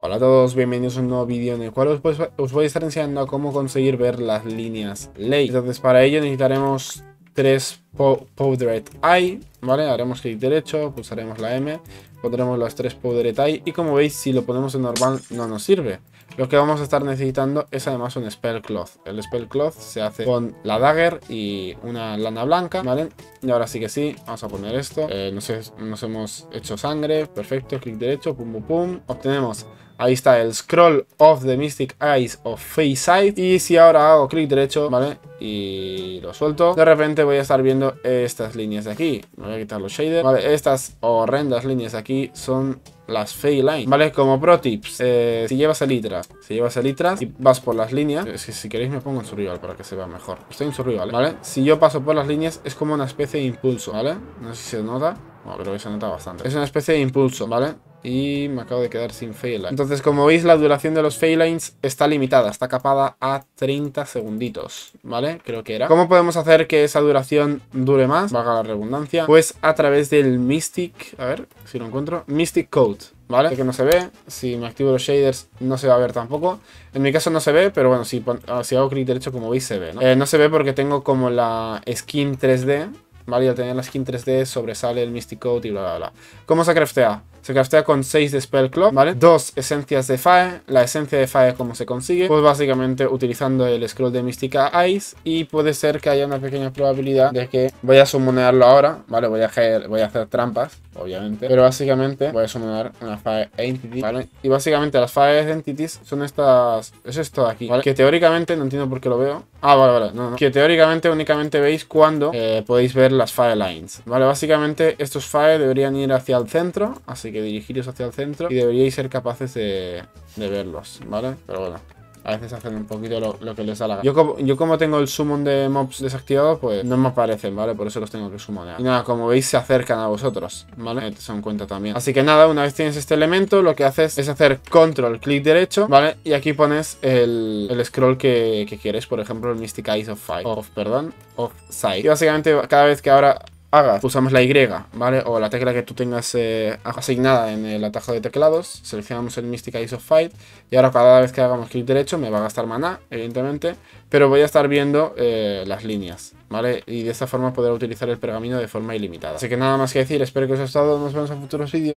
Hola a todos, bienvenidos a un nuevo vídeo en el cual os voy a estar enseñando a cómo conseguir ver las líneas ley. Entonces para ello necesitaremos tres Powdered Eye, ¿vale? Haremos clic derecho, pulsaremos la M, pondremos las tres Powdered Eye y como veis si lo ponemos en normal no nos sirve. Lo que vamos a estar necesitando es además un Spell Cloth. El Spell Cloth se hace con la Dagger y una lana blanca, ¿vale? Y ahora sí que sí, vamos a poner esto. Nos hemos hecho sangre, perfecto, clic derecho, pum pum pum. Obtenemos, ahí está el Scroll of the Mystic Eyes of Feysight. Y si ahora hago clic derecho, ¿vale? Y lo suelto, de repente voy a estar viendo estas líneas de aquí. Me voy a quitar los shaders, ¿vale? Estas horrendas líneas de aquí son las Fey Line, ¿vale? Como pro tips, si llevas elitras y vas por las líneas, si queréis me pongo en survival para que se vea mejor. Estoy en survival, ¿vale? Si yo paso por las líneas es como una especie de impulso, ¿vale? No sé si se nota, bueno, creo que se nota bastante. Es una especie de impulso, ¿vale? Y me acabo de quedar sin Feyline. Entonces, como veis, la duración de los Feylines está limitada, está capada a 30 segunditos, ¿vale? Creo que era. ¿Cómo podemos hacer que esa duración dure más? Valga la redundancia. Pues a través del Mystic, a ver si lo encuentro, Mystic Code, ¿vale? Que no se ve, si me activo los shaders no se va a ver tampoco. En mi caso no se ve, pero bueno, si hago clic derecho, como veis, se ve, ¿no? No se ve porque tengo como la skin 3D, ¿vale? Y al tener la skin 3D sobresale el Mystic Code y bla bla bla. ¿Cómo se craftea? Se craftea con 6 de Spell Cloth, ¿vale? 2 esencias de Fae. La esencia de Fae, ¿cómo se consigue? Pues básicamente utilizando el Scroll de Mystica Eyes. Y puede ser que haya una pequeña probabilidad de que voy a summonearlo ahora, ¿vale? Voy a hacer trampas, obviamente. Pero básicamente voy a summonar una Fae Entity, ¿vale? Y básicamente las Fae Entities son estas... Es esto de aquí, ¿vale? Que teóricamente, no entiendo por qué lo veo. Ah, vale, no. Que teóricamente únicamente veis cuando podéis ver las Fae Lines, ¿vale? Básicamente estos Fae deberían ir hacia el centro, así que dirigiros hacia el centro y deberíais ser capaces de verlos, ¿vale? Pero bueno, a veces hacen un poquito lo que les da la gana. Yo como tengo el summon de mobs desactivado, pues no me aparecen, ¿vale? Por eso los tengo que summonear. Y nada, como veis se acercan a vosotros, ¿vale? Te en cuenta también. Así que nada, una vez tienes este elemento, lo que haces es hacer control, clic derecho, ¿vale? Y aquí pones el scroll que quieres, por ejemplo el Mystic Eyes of Sight. Y básicamente cada vez que ahora pulsamos la Y, ¿vale? O la tecla que tú tengas asignada en el atajo de teclados. Seleccionamos el Mystic Eyes of Fight. Y ahora cada vez que hagamos clic derecho me va a gastar maná, evidentemente. Pero voy a estar viendo las líneas, ¿vale? Y de esta forma poder utilizar el pergamino de forma ilimitada. Así que nada más que decir. Espero que os haya gustado. Nos vemos en futuros vídeos.